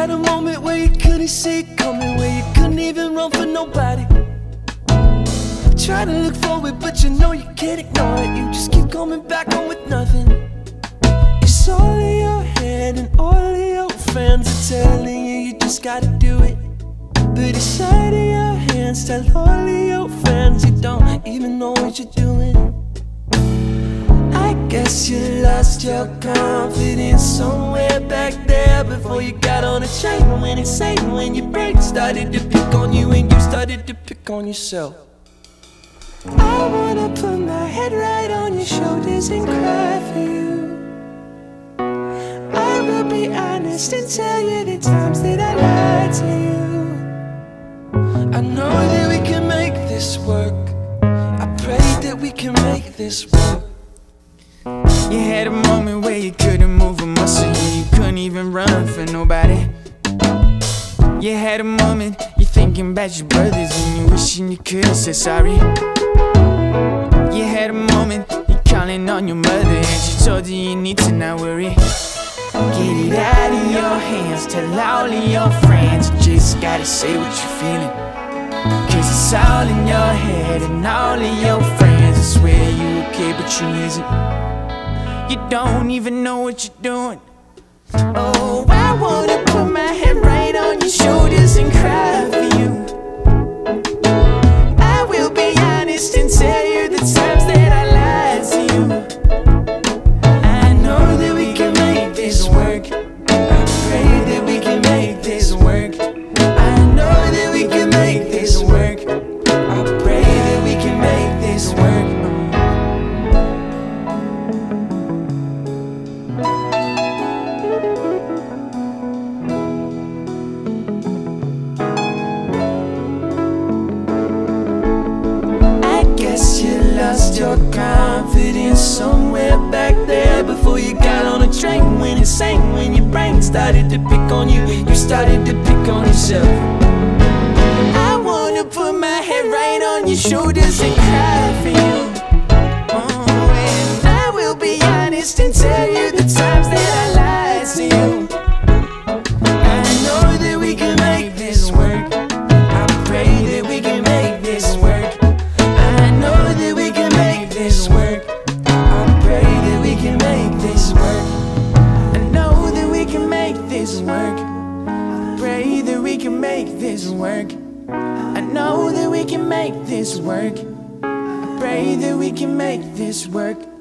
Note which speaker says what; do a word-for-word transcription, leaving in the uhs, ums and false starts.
Speaker 1: had a moment where you couldn't see it coming, where you couldn't even run for nobody. Try to look forward, but you know you can't ignore it. You just keep coming back on with nothing. It's all in your head, and all of your friends are telling you you just gotta do it. But it's out of your hands. Tell all of your friends you don't even know what you're doing. I guess you lost your confidence somewhere back there before you got on a train. Went insane when your brain started to pick on you and you started to pick on yourself. I wanna put my head right on your shoulders and cry for you. I will be honest and tell you the times that I lied to you. I know that we can make this work. I pray that we can make this work.
Speaker 2: You had a moment where you couldn't move a muscle, you couldn't even run for nobody. You had a moment, you're thinking about your brothers and you wishing you could've said sorry. You had a moment, you're calling on your mother and she told you you need to not worry. Get it out of your hands, tell all of your friends you just gotta say what you're feeling. Cause it's all in your head and all of your friends, I swear you okay but you isn't. You don't even know what you're doing. Oh, I wanna put my head right on your shoulders and cry for you. I will be honest and tell you the times that I lied to you. I know that we can make this work. I pray that we can make this work. I know that we can make this work. I pray that we can make this work. Lost your confidence somewhere back there before you got on a train. Went insane when your brain started to pick on you. You started to pick on yourself. I wanna put my head right on your shoulders and cry for you. Oh, and I will be honest and tell you the times that I lied to you. I know that we can make this work. I pray that we can make this work. I know that we can make this work. I pray that we can make this work. I know that we can make this work. Pray that we can make this work. I know that we can make this work. Pray that we can make this work.